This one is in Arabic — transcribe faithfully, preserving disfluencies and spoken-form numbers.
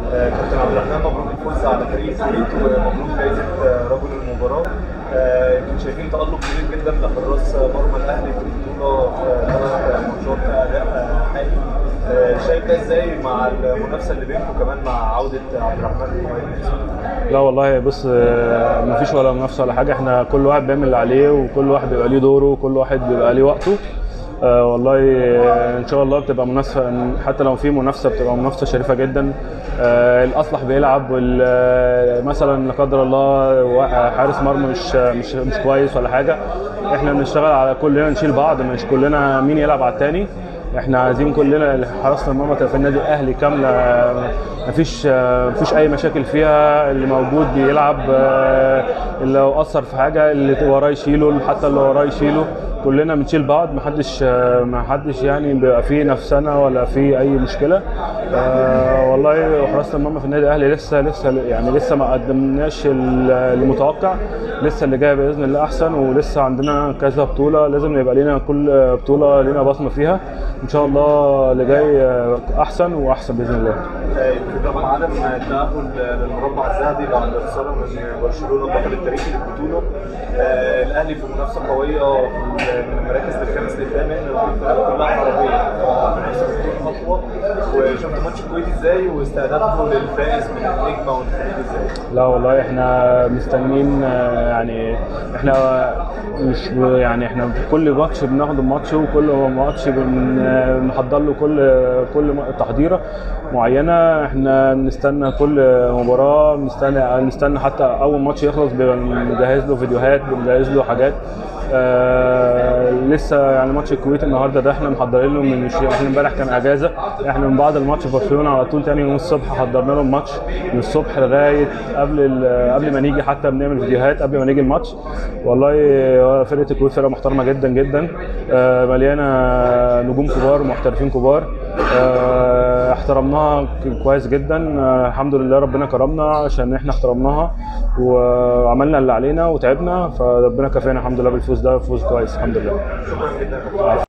آه، كابتن عبد الرحمن، مبروك الفوز على فريق الكويت ومبروك جائزة آه، رجل المباراة. آه، يمكن شايفين تألق كبير جدا لحراس مرمى الأهلي في البطولة في ثلاث ماتشات أداء حالي. آه، شايف ده ازاي مع المنافسة اللي بينكم كمان مع عودة عبد الرحمن الكويت؟ لا والله بص، آه، مفيش ولا منافسه ولا حاجه، احنا كل واحد بيعمل اللي عليه وكل واحد بيبقى ليه دوره وكل واحد بيبقى ليه وقته. آه والله آه ان شاء الله بتبقى منافسه، حتى لو في منافسه بتبقى منافسه شريفه جدا. آه الاصلح بيلعب، مثلا لا قدر الله حارس مرمى مش مش مش كويس ولا حاجه، احنا بنشتغل على كلنا نشيل بعض، مش كلنا مين يلعب على الثاني. احنا عايزين كلنا حراسه المرمى في النادي الاهلي كامله، مفيش مفيش اي مشاكل فيها، اللي موجود بيلعب، اللي لو اثر في حاجه اللي وراه يشيله، حتى اللي وراه يشيله، كلنا بنشيل بعض، محدش محدش يعني بيبقى فيه نفسنا ولا في اي مشكله. آه والله حراسه المرمى في النادي الاهلي لسه لسه يعني لسه ما قدمناش المتوقع، لسه اللي جاي باذن الله احسن، ولسه عندنا كذا بطوله لازم يبقى لنا كل بطوله لنا بصمه فيها ان شاء الله، اللي جاي احسن واحسن باذن الله. رغم عدم التأهل للمربع الذهبي بعد الخساره من برشلونه البطل التاريخي للبطوله، آه الاهلي في منافسه قويه من المراكز الخامس للثامن، الفرق كلها عربيه، بنفس خطوه. وشفت ماتش الكويت ازاي واستعدادكم للفائز من النجمه والفريق ازاي؟ لا والله احنا مستنيين، يعني احنا مش يعني احنا كل ماتش بناخد الماتش، وكل ماتش بنحضر له كل كل تحضيره معينه. احنا بنستنى كل مباراه، بنستنى نستنى حتى اول ماتش يخلص بنجهز له فيديوهات، بنجهز له حاجات. آه لسه يعني ماتش الكويت النهارده ده احنا محضرين له من احنا امبارح كان اجازه، احنا من بعد الماتش برشلونه على طول تاني يوم الصبح حضرنا له الماتش من الصبح لغايه قبل قبل ما نيجي، حتى بنعمل فيديوهات قبل ما نيجي الماتش. والله فرقه الكويت فرقه محترمه جدا جدا، آه مليانه نجوم كبار ومحترفين كبار، آه احترمناها كويس جدا. آه الحمد لله ربنا كرمنا عشان احنا احترمناها وعملنا اللي علينا وتعبنا، فربنا كفانا الحمد لله بالفوز ده، فوز كويس الحمد لله. شكرا جدا.